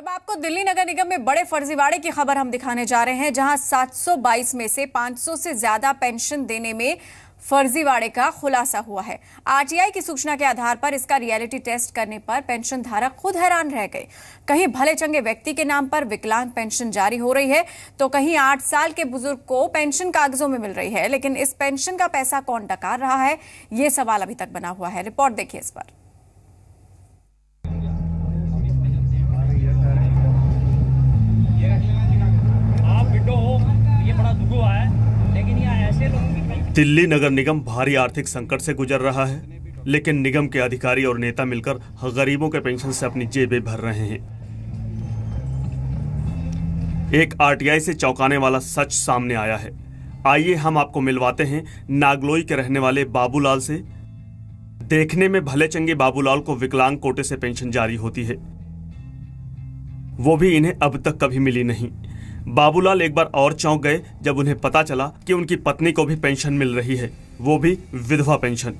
अब आपको दिल्ली नगर निगम में बड़े फर्जीवाड़े की खबर हम दिखाने जा रहे हैं, जहां 722 में से 500 से ज्यादा पेंशन देने में फर्जीवाड़े का खुलासा हुआ है। आरटीआई की सूचना के आधार पर इसका रियलिटी टेस्ट करने पर पेंशन धारक खुद हैरान रह गए। कहीं भले चंगे व्यक्ति के नाम पर विकलांग पेंशन जारी हो रही है, तो कहीं 8 साल के बुजुर्ग को पेंशन कागजों में मिल रही है। लेकिन इस पेंशन का पैसा कौन डकार रहा है, ये सवाल अभी तक बना हुआ है। रिपोर्ट देखिए इस पर। ये बड़ा दुख हुआ है, लेकिन यहाँ ऐसे लोगों की दिल्ली नगर निगम भारी आर्थिक संकट से गुजर रहा है, लेकिन निगम के अधिकारी और नेता मिलकर गरीबों के पेंशन से अपनी जेबें भर रहे हैं। एक आरटीआई से चौंकाने वाला सच सामने आया है। आइए हम आपको मिलवाते हैं नागलोई के रहने वाले बाबूलाल से। देखने में भले चंगे बाबूलाल को विकलांग कोटे से पेंशन जारी होती है, वो भी इन्हें अब तक कभी मिली नहीं। बाबूलाल एक बार और चौंक गए जब उन्हें पता चला कि उनकी पत्नी को भी पेंशन मिल रही है, वो भी विधवा पेंशन।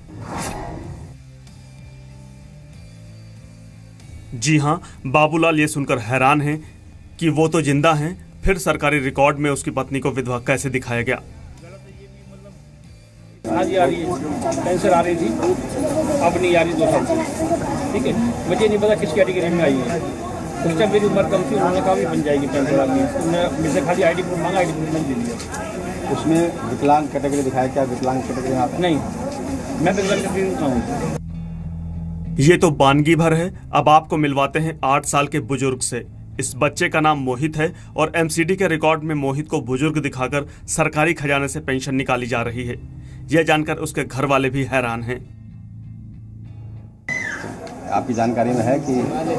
जी हां, बाबूलाल ये सुनकर हैरान हैं कि वो तो जिंदा हैं, फिर सरकारी रिकॉर्ड में उसकी पत्नी को विधवा कैसे दिखाया गया। आज आ रही है, पेंशन आ रही थी, अब नहीं आ रही 2 साल से। ठीक है, मुझे नहीं पता किस कैटेगरी में आई है। उस टाइम मेरी उम्र कम थी, उन्होंने कहा भी बन जाएगी पेंशन आपकी। उन्होंने मेरे से खाली आईडी प्रूफ मांगा, आईडी प्रूफ मैंने दे दिया। उसमें विकलांग कैटेगरी दिखाया, क्या विकलांग कैटेगरी आप? नहीं, मैं विकलांग कैटेगरी का हूँ। ये तो बानगी भर है। अब आपको मिलवाते हैं 8 साल के बुजुर्ग से। इस बच्चे का नाम मोहित है और एमसीडी के रिकॉर्ड में मोहित को बुजुर्ग दिखाकर सरकारी खजाने से पेंशन निकाली जा रही है। यह जानकर उसके घर वाले भी हैरान हैं। आपकी जानकारी में है कि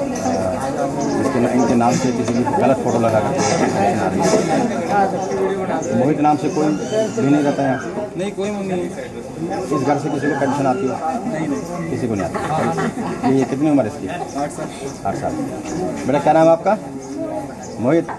इनके नाम से किसी की गलत फोटो लगा कर मोहित नाम से कोई भी नहीं रहता है? नहीं, कोई नहीं। इस घर से किसी को पेंशन आती है? नहीं, किसी को नहीं आती। ये कितनी उम्र है इसकी? 8 साल। बेटा क्या नाम है आपका? मोहित।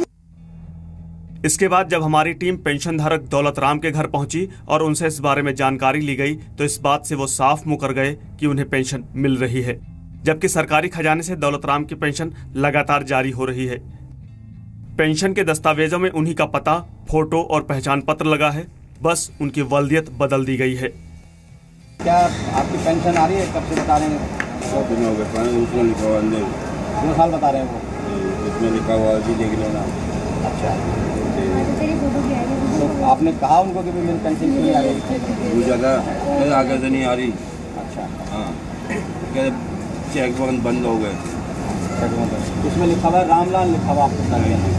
इसके बाद जब हमारी टीम पेंशन धारक दौलत राम के घर पहुंची और उनसे इस बारे में जानकारी ली गई, तो इस बात से वो साफ मुकर गए कि उन्हें पेंशन मिल रही है, जबकि सरकारी खजाने से दौलत राम की पेंशन लगातार जारी हो रही है। पेंशन के दस्तावेजों में उन्हीं का पता, फोटो और पहचान पत्र लगा है, बस उनकी वल्दियत बदल दी गई है। क्या आपकी पेंशन आ रही है? कब से बता रहे हैं? 2 दिन हो गए। 2 साल बता रहे हैं वो? इसमें लिखा हुआ है, देख लेना। अच्छा, तो आपने कहा उनको कि मेरी पेंशन नहीं आ रही? पूछा था, आगे से नहीं आ रही। अच्छा, हाँ, चेक बंद हो गए। उसमें लिखा हुआ रामलाल, लिखा हुआ आपको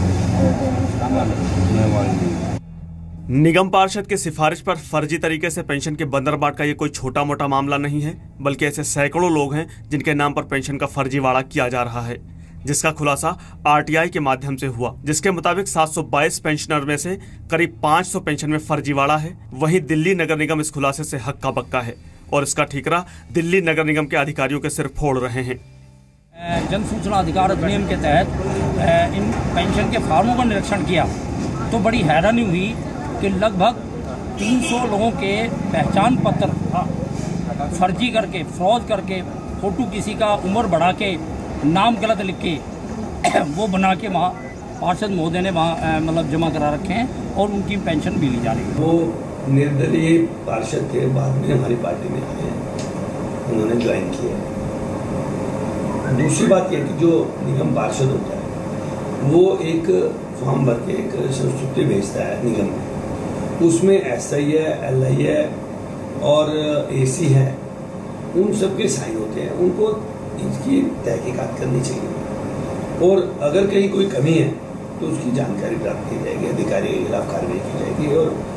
निगम पार्षद के सिफारिश पर फर्जी तरीके से पेंशन के बंदरबाट का ये कोई छोटा मोटा मामला नहीं है, बल्कि ऐसे सैकड़ों लोग हैं जिनके नाम पर पेंशन का फर्जीवाड़ा किया जा रहा है, जिसका खुलासा आरटीआई के माध्यम से हुआ, जिसके मुताबिक 722 पेंशनर में से करीब 500 पेंशन में फर्जीवाड़ा है। वहीं दिल्ली नगर निगम इस खुलासे से हक्का बक्का है और इसका ठीकरा दिल्ली नगर निगम के अधिकारियों के सिर फोड़ रहे हैं। जन सूचना अधिकार अधिनियम के तहत इन पेंशन के फार्मों का निरीक्षण किया तो बड़ी हैरानी हुई कि लगभग 300 लोगों के पहचान पत्र फर्जी करके, फ्रॉड करके, फोटो किसी का उम्र बढ़ा के, नाम गलत लिख के वो बना के वहाँ पार्षद महोदय ने वहाँ मतलब जमा करा रखे हैं और उनकी पेंशन भी ली जा रही है। वो निर्दलीय पार्षद थे, बाद में हमारी पार्टी में आए हैं, उन्होंने ज्वाइन किया। दूसरी बात यह कि जो निगम पार्षद होता है वो एक फॉर्म भर के एक संस्तुति भेजता है निगम में, उसमें एसआई है, एलआई है और एसी है, उन सबके साइन होते हैं। उनको इसकी तहकीकात करनी चाहिए और अगर कहीं कोई कमी है तो उसकी जानकारी प्राप्त की जाएगी, अधिकारी के खिलाफ कार्रवाई की जाएगी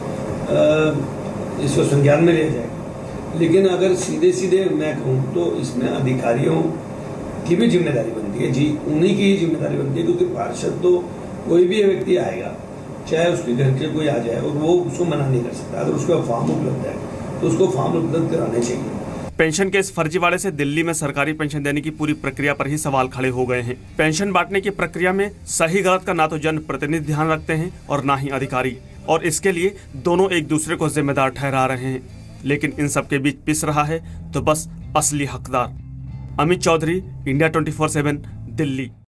और इसको संज्ञान में लिया जाएगा। लेकिन अगर सीधे सीधे मैं कहूँ तो इसमें अधिकारियों की भी जिम्मेदारी बनती है। जी, उन्हीं की ही जिम्मेदारी बनती है, क्योंकि पार्षद तो कोई भी व्यक्ति आएगा, चाहे उसके घर के कोई आ जाए, और वो उसको मना नहीं कर सकता। अगर उसका फॉर्म उपलब्ध है तो उसको फॉर्म उपलब्ध कराने चाहिए। पेंशन के इस फर्जीवाड़े से दिल्ली में सरकारी पेंशन देने की पूरी प्रक्रिया पर ही सवाल खड़े हो गए हैं। पेंशन बांटने की प्रक्रिया में सही गलत का ना तो जनप्रतिनिधि ध्यान रखते हैं और ना ही अधिकारी, और इसके लिए दोनों एक दूसरे को जिम्मेदार ठहरा रहे हैं। लेकिन इन सब के बीच पिस रहा है तो बस असली हकदार। अमित चौधरी, इंडिया 24/7, दिल्ली।